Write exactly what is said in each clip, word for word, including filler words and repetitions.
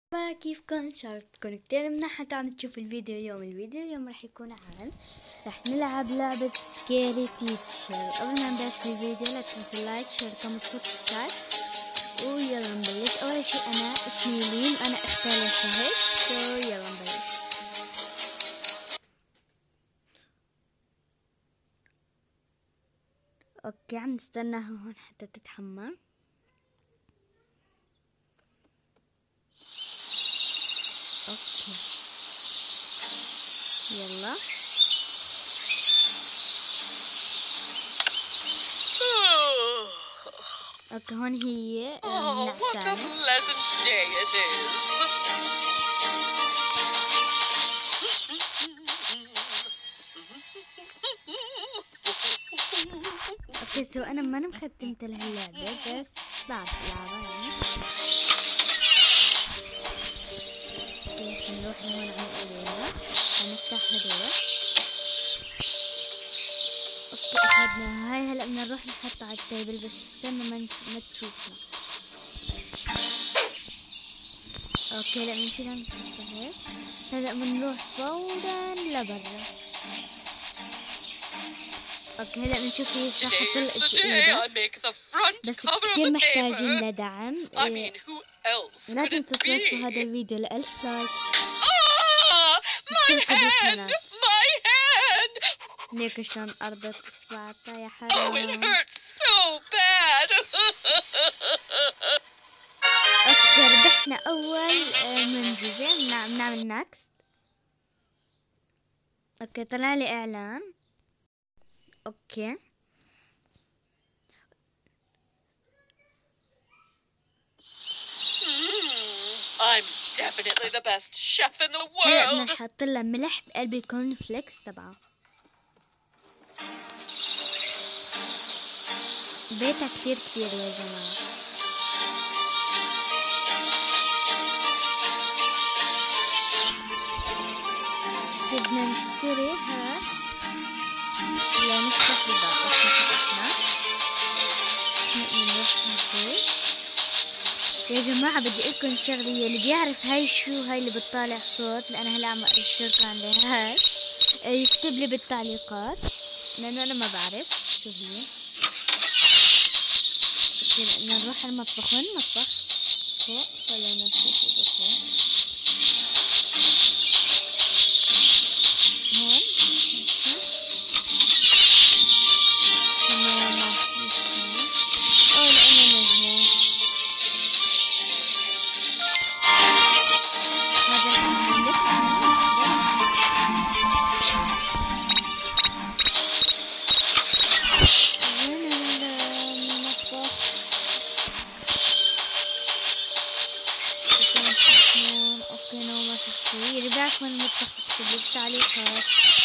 كيفكم؟ ان شاء الله تكونوا كتير منيحة. عم تشوفوا الفيديو اليوم. الفيديو اليوم راح يكون عن راح نلعب لعبة سكيري تيتشر. قبل ما نبلش بالفيديو لا تنسوا لايك شير كومنت سبسكرايب ويلا نبلش. اول شي انا اسمي لين وانا اختار شهد سو يلا نبلش. اوكي عم نستناها هون حتى تتحمل. اوكي يلا اوكي هون هي نعسانة. اوكي سو انا ما مختمت لها اللعبة بس بعرف العبها يعني. اوكي حنروح هون على الارينا حنفتح هدول. اوكي اخذنا هاي. هلا بدنا نروح نحطها على التيبل بس استنى ما ما تشوفنا. اوكي لا بنشيلها نحطها هيك. هلا بنروح فورا لبرا. اوكي هلا بنشوف كيف راح اطلق ايده بس كتير محتاجين لدعم. إيه. لا تنسوا توصلوا هذا الفيديو لألف لايك. مش كل قبل ليك شلون أرضت إصبعتها يا حرام. اوكي ربحنا أول منجزة. بنعمل نكست. اوكي طلع لي إعلان. اوكي I'm definitely the best chef in the world. هلا بدنا نحط لها ملح بقلب الكورن فليكس تبعها. بيتها كتير كبير يا جماعة. بدنا نشتري هاد لنفتح الباب. اوكي فتحنا. نروح نقول يا جماعة بدي اقولكم شغلة. اللي بيعرف هاي شو هاي اللي بتطالع صوت لأن هلا عم اقرا الشركة عندي هاي يكتب لي بالتعليقات لأنه أنا ما بعرف شو هي. بدنا نروح المطبخ. وين المطبخ؟ فوق ولا نفس الشيء فوق؟ هون تمام مش هون. أوه لأنه مجنون. هذا المحل رجعت من المطبخ. اكتب بالتعليقات.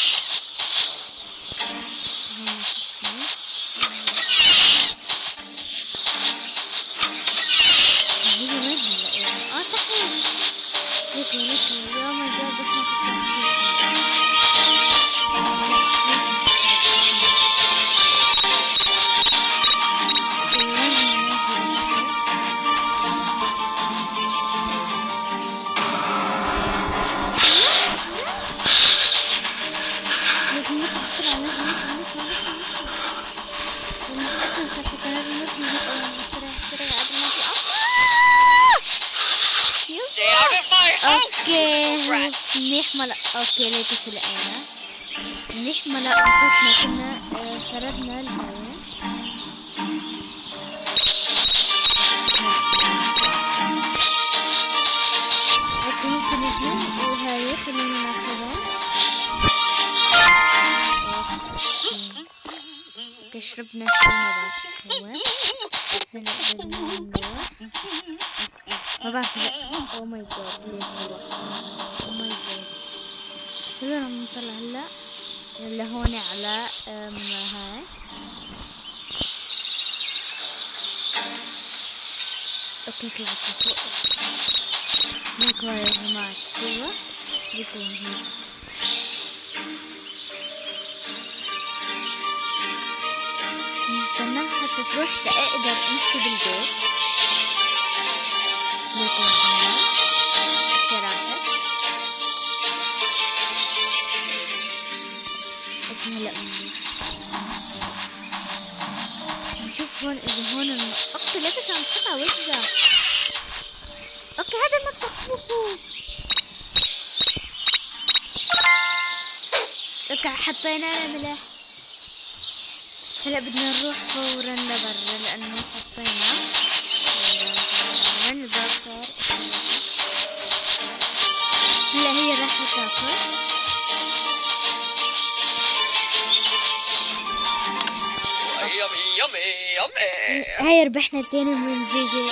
هون ما في شي. هي وين هلا يعني؟ اه تعال ليكو ليكو يا ماي جاد بس ما تطلع اوكي منيح ملا. اوكي ليك شو لقينا منيح ملا عطتنا. كنا خربنا الهاي. اوكي ممكن نجنن وهاي خلينا ناخذها. اوكي شربنا شي ما بعرف هو. هلا بدنا نروح ما بعرف. او ماي جاد ليه نروح؟ او ماي جاد خلونا نطلع هلا اللي هون على ام هاي. اوكي طلعت لفوق. ليكوا يا جماعة شفتوها؟ ليكوا هون. نستناها حتى تروح تقدر امشي بالبيت. ليكوا هون هلا نشوف هون اذا هون الم... اوكي ليش عم تقطع وجهها. اوكي هذا المطبخ فوقو. اوكي حطينا ملح. هلا بدنا نروح فورا لبرا لانه حطينا من الباب صار. هلا هي راح تاكل. Yummy, yummy, yummy. هاي ربحنا التاني من زيجي.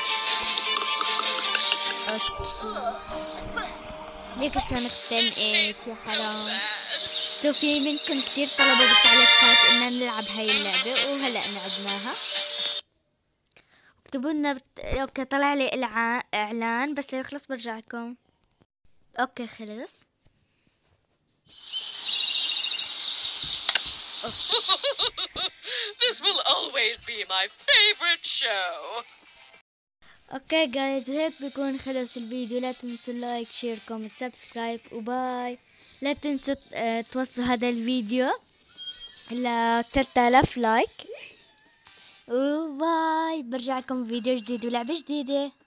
اوكي ليك عشان نختم ايش يا حرام. سو في منكم كتير طلبوا بالتعليقات ان نلعب هاي اللعبة وهلا لعبناها. اكتبوا لنا بت... اوكي طلع لي الع... اعلان بس يخلص برجع لكم. اوكي خلص. This will always be my favorite show. اوكي جايز وهيك بيكون خلص الفيديو. لا تنسوا لايك شير كومنت سبسكرايب وباي. لا تنسوا اه توصلوا هذا الفيديو ل ثلاثة آلاف لايك وباي. برجع لكم فيديو جديد ولعبة جديدة.